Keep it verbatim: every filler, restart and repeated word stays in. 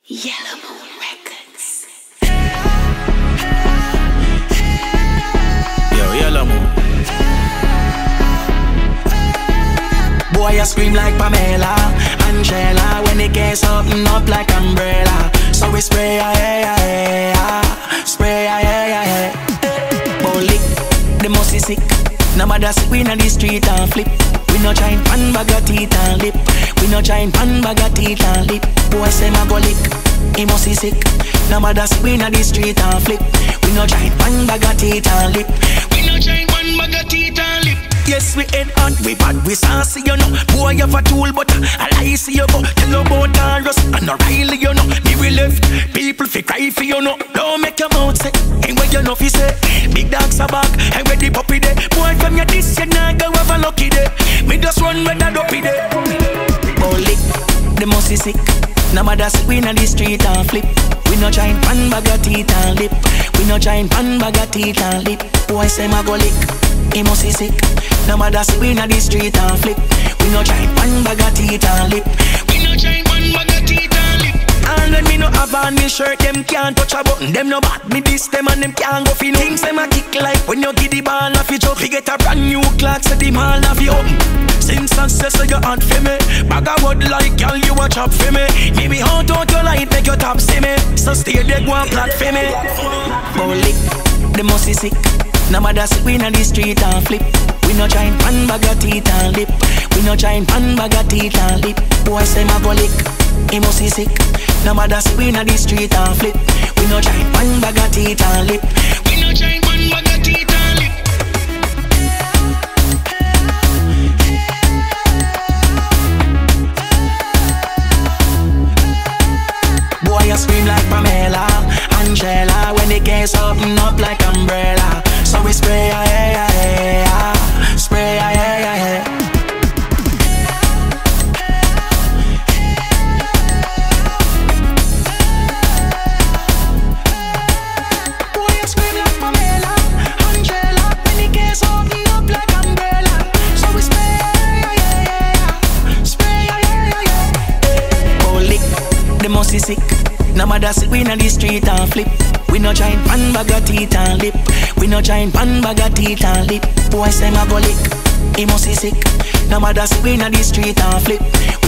Yellow Moon Records. Yo, Yellow Moon. Boy, you scream like Pamela, Angela, when they get something up like umbrella. So we spray, yeah, yeah, yeah, yeah. Spray, yeah, yeah, yeah, yeah. Bully, the most is sick. Nobody sick, we in the street and flip. We no giant pan bag of teeth and lip. We no giant pan bag of teeth and lip. Boy say my go lick, he must be sick. Nobody sick, we in the street and flip. We no giant pan bag of teeth and lip. We no giant pan bag of teeth and lip. Yes, we head on, we bad, we saucy, you know. Boy, you have a tool, but I lie, see you, but tell about Taurus and O'Reilly, you know. Me we left, people fi cry for you, know. Don't make your mouth say, ain't what you know fi say. Big dogs are back, and where the puppy day. Boy, from your this, you nah go have a lucky day. Me just run with that dopey day. Bully, the most is sick. Nobody sick, we in the street and flip. We no giant pan bag of teeth and lip. We no giant pan bag of teeth and lip. Boy, say my go lick, he must be sick. Nobody sick, we in the street and flip. We no giant pan bag of teeth and lip. We no giant pan bag of teeth and lip. And when me no have on me shirt, them can't touch a button. Them no bad, me this them and them can't go fi no. Things them a kick like when you give the ball off your job. You get a brand new clock, set the mall off you open. Simpsons says so you hot for me. Bag a word like girl, you a chop for me. Maybe haunt out your light, make your top see me. So stay there, go and plot for me. Bully, the most is sick. Nobody sick, we in the street and flip. We no giant pan bag of teeth and lip. We no giant pan bag of teeth and lip. Boy say my go lick, he must be sick. Nobody sick, we in the street and flip. We no giant pan bag of teeth and lip. We no giant pan bag of teeth and lip. Boy, you scream like Pamela, Angela, when they get something up like umbrella. So we spray, yeah, yeah, yeah, yeah. Spray, yeah, yeah, yeah, yeah. Boy, you scream like Pamela, Angela, when they get something up like umbrella. So we spray, yeah, yeah, yeah, yeah. Spray, yeah, yeah, yeah, yeah. Bully, the most is sick. Nobody sick, we in the street and flip. We no giant pan bag of teeth and lip. We no giant pan bag of teeth and lip. Boy say my go lick, he must be sick. Nobody sick, we in the street and flip.